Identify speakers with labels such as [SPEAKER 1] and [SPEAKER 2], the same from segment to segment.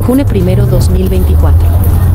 [SPEAKER 1] Junio 1, 2024.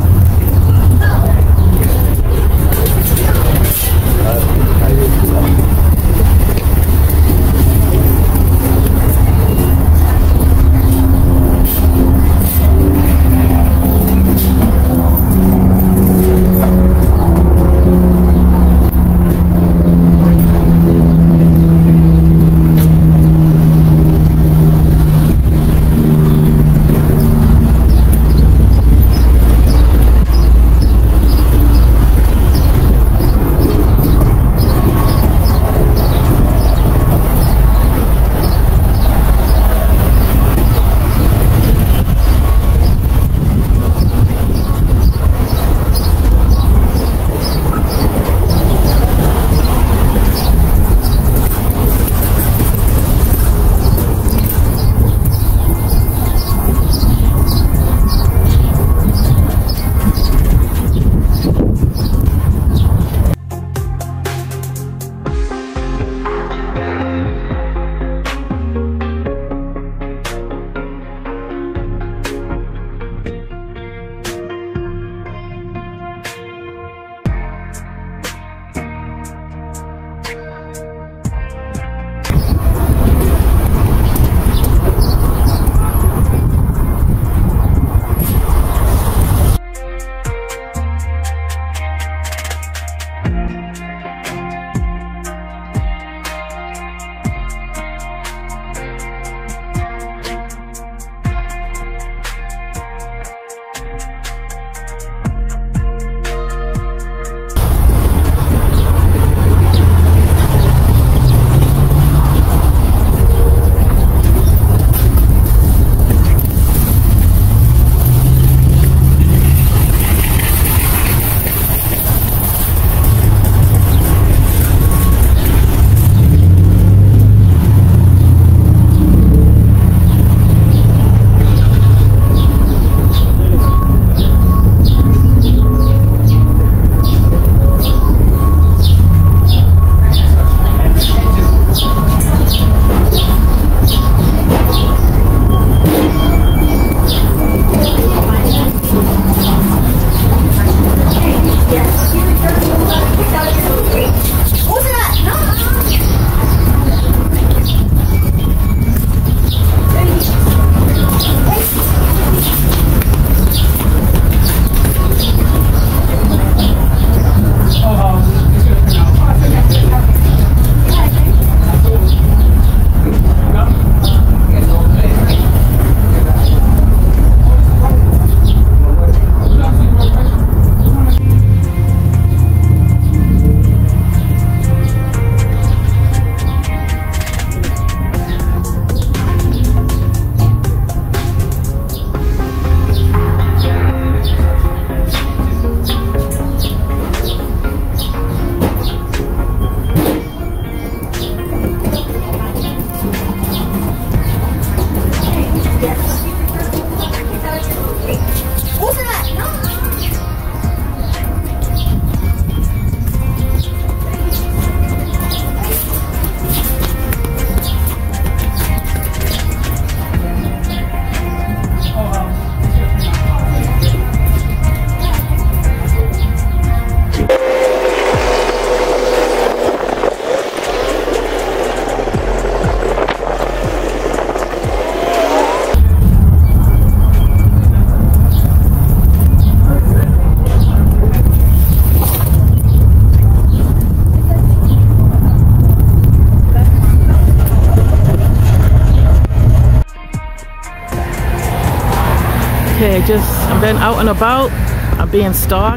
[SPEAKER 2] Okay, I've been out and about. I'm being stalked.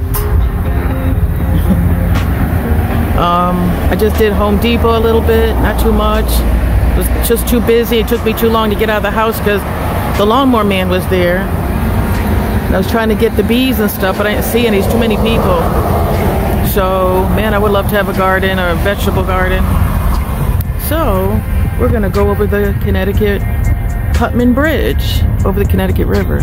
[SPEAKER 2] I just did Home Depot a little bit, not too much. It was just too busy. It took me too long to get out of the house because the lawnmower man was there. And I was trying to get the bees and stuff, but I didn't see any. There's too many people. So, man, I would love to have a garden or a vegetable garden. So, we're gonna go over the Connecticut Putman Bridge over the Connecticut River.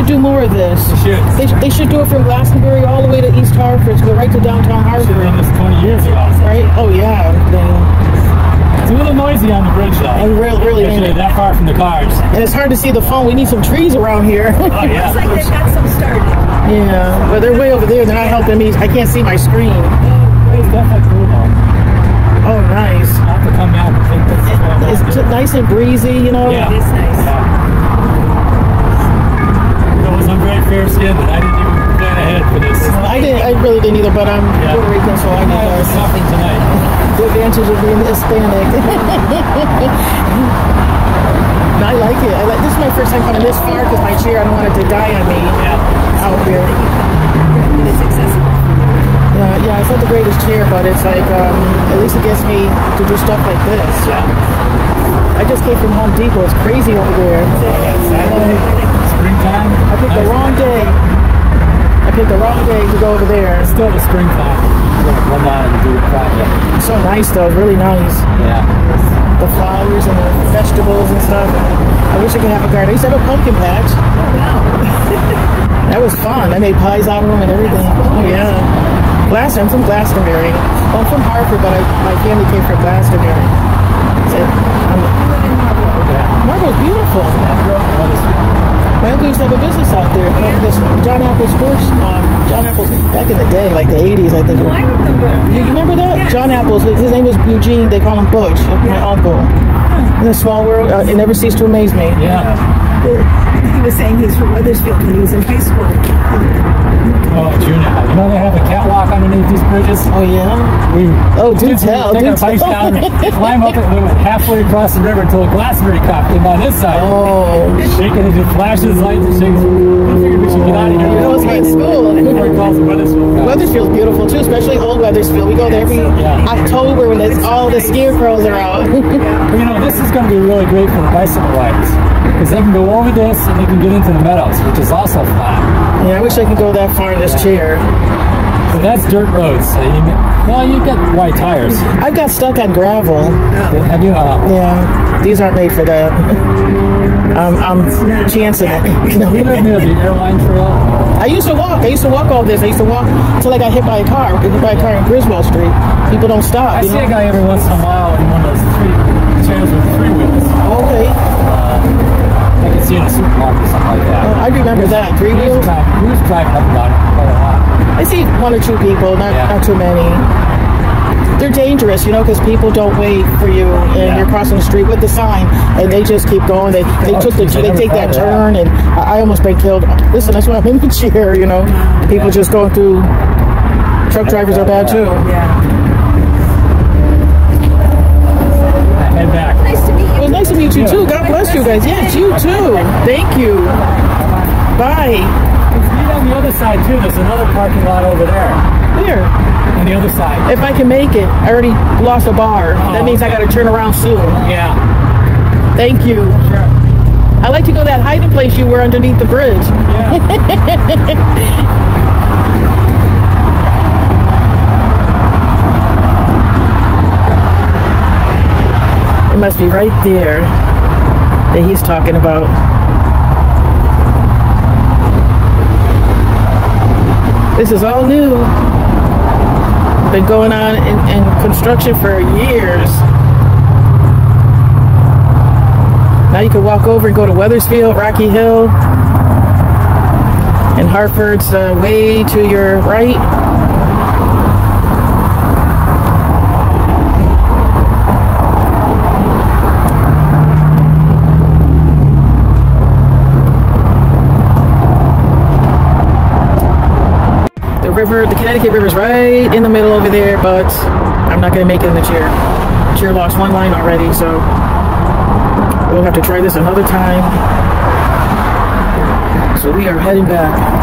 [SPEAKER 2] do more of this. They should do it from Glastonbury all the way to East Hartford to go right to downtown Hartford.
[SPEAKER 3] Should have done this 20 years ago.
[SPEAKER 2] Right? Oh yeah.
[SPEAKER 3] It's a little noisy on the bridge though.
[SPEAKER 2] And really
[SPEAKER 3] that far from the cars.
[SPEAKER 2] And it's hard to see the phone. We need some trees around here.
[SPEAKER 3] Oh yeah.
[SPEAKER 4] It's like they've got some started.
[SPEAKER 2] Yeah, but they're way over there. They're not helping me. I can't see my screen.
[SPEAKER 3] It's definitely cool though.
[SPEAKER 2] Oh, nice.
[SPEAKER 3] I'll have to come back and think this is
[SPEAKER 2] It's nice and breezy, you know?
[SPEAKER 3] Yeah.
[SPEAKER 4] It is nice.
[SPEAKER 3] Yeah. I'm very fair-skinned, and I didn't even plan ahead for this.
[SPEAKER 2] I really didn't either, but I'm Puerto Rican, so I know
[SPEAKER 3] something tonight.
[SPEAKER 2] the advantage of being Hispanic. I like it. This is my first time coming this far because my chair, I don't want it to die on me out here.
[SPEAKER 4] It's accessible.
[SPEAKER 2] Yeah, it's not the greatest chair, but it's like, at least it gets me to do stuff like this.
[SPEAKER 3] Yeah.
[SPEAKER 2] I just came from Home Depot. It's crazy over there.
[SPEAKER 3] Springtime?
[SPEAKER 2] I picked the wrong day. I picked the wrong day to go over there.
[SPEAKER 3] It's still the springtime. Run down and do a project.
[SPEAKER 2] It's so nice, though. It's really nice.
[SPEAKER 3] Yeah.
[SPEAKER 2] The flowers and the vegetables and stuff. I wish I could have a garden. I used to have a pumpkin patch.
[SPEAKER 4] Oh, wow.
[SPEAKER 2] That was fun. I made pies out of them and everything. Oh, yeah. I'm from Glastonbury. Well, I'm from Hartford, but my family came from Glastonbury. So Marlborough's beautiful. My uncle used to have a business out there. John Apple Sports. John Apple, back in the day, like the 80s, I think.
[SPEAKER 4] Oh, I remember.
[SPEAKER 2] You remember that?
[SPEAKER 4] Yes.
[SPEAKER 2] John Apple's, his name was Eugene. They call him Butch, my uncle. In a small world, it never ceased to amaze me.
[SPEAKER 3] Yeah.
[SPEAKER 4] He was saying he's from Wethersfield when he was in high school.
[SPEAKER 3] Oh, junior high. You know they have a catwalk underneath these bridges?
[SPEAKER 2] Oh, yeah? Do tell.
[SPEAKER 3] Take our bikes down, climb up it, we went halfway across the river until a Glastonbury cop came on this side.
[SPEAKER 2] Oh.
[SPEAKER 3] Shaking it, it flashes lights and shakes. We figured we should get out of here.
[SPEAKER 2] You know, it's like school.
[SPEAKER 3] Before he calls the Wethersfield.
[SPEAKER 2] Weathersfield's beautiful, too, especially old Wethersfield. We go there every October when all the scarecrows are out.
[SPEAKER 3] But, you know, this is going to be really great for the bicycle riders. Because they can go over this and they can get into the meadows, which is also flat.
[SPEAKER 2] Yeah, I wish I could go that far in this chair.
[SPEAKER 3] So that's dirt roads. So you get white tires.
[SPEAKER 2] I got stuck on gravel.
[SPEAKER 3] Have you?
[SPEAKER 2] Yeah, these aren't made for that. I'm chancing it.
[SPEAKER 3] You live near the airline trail?
[SPEAKER 2] I used to walk all this. I used to walk until I got hit by a car. In Griswold Street. People don't stop.
[SPEAKER 3] I see a guy every once in a while in one of those chairs with three wheels.
[SPEAKER 2] Okay.
[SPEAKER 3] I can see in a supermarket or something like that.
[SPEAKER 2] I remember that. Three wheels?
[SPEAKER 3] He was driving up and down quite a lot.
[SPEAKER 2] I see one or two people, not too many. They're dangerous, you know, because people don't wait for you, and you're crossing the street with the sign, and they just keep going. They take that turn, and I almost been killed. Listen, that's why I'm in the chair, you know. People just going through. Truck drivers are bad too.
[SPEAKER 4] Yeah.
[SPEAKER 3] Head back.
[SPEAKER 4] Nice to meet you.
[SPEAKER 2] Well, nice to meet you too. God bless you guys. Yes, you too. Thank you. Bye.
[SPEAKER 3] Meet on the other side too. There's another parking lot over there.
[SPEAKER 2] Here.
[SPEAKER 3] On the other side.
[SPEAKER 2] If I can make it, I already lost a bar. That means I got to turn around soon.
[SPEAKER 3] Yeah.
[SPEAKER 2] Thank you.
[SPEAKER 3] Sure.
[SPEAKER 2] I like to go that hiding place you were underneath the bridge.
[SPEAKER 3] Yeah.
[SPEAKER 2] It must be right there that he's talking about. This is all new. Been going on in construction for years. Now you can walk over and go to Wethersfield, Rocky Hill, and Hartford's way to your right. The Connecticut River's right in the middle over there, but I'm not going to make it in the chair. The chair lost one line already, so we'll have to try this another time. So we are heading back.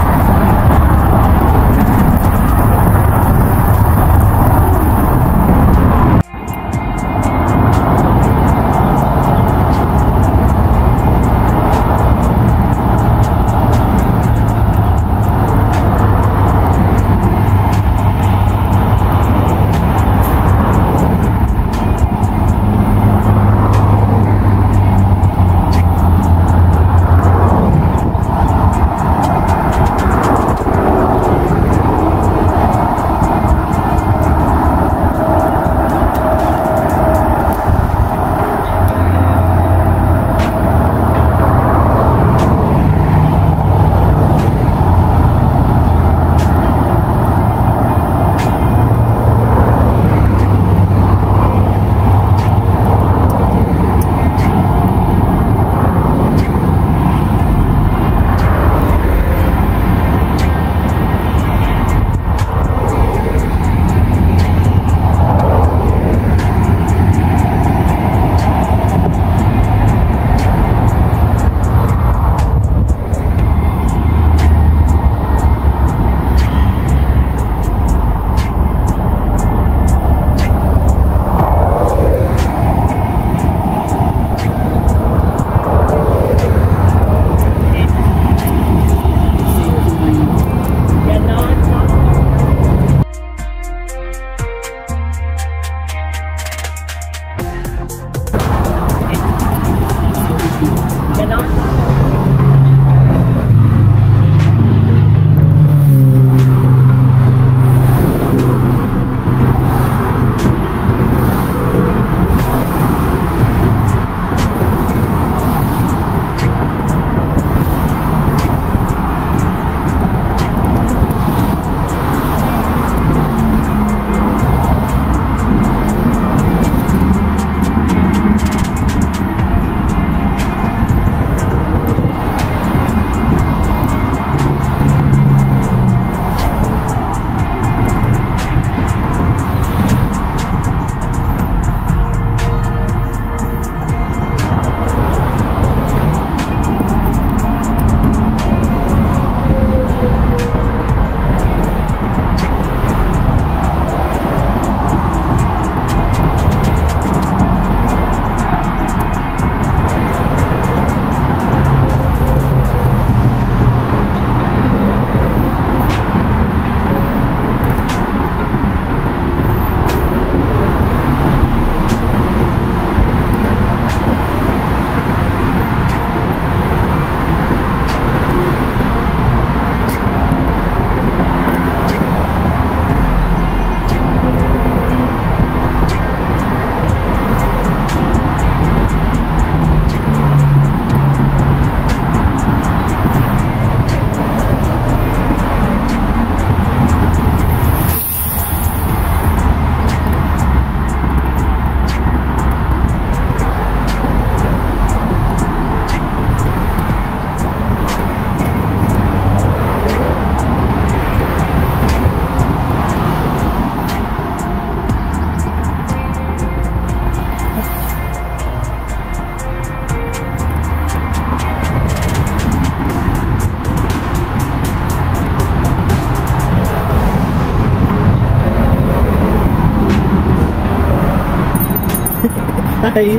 [SPEAKER 3] Hey.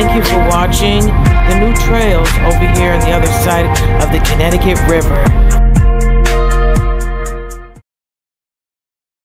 [SPEAKER 2] thank you for watching the new trails over here on the other side of the Connecticut River.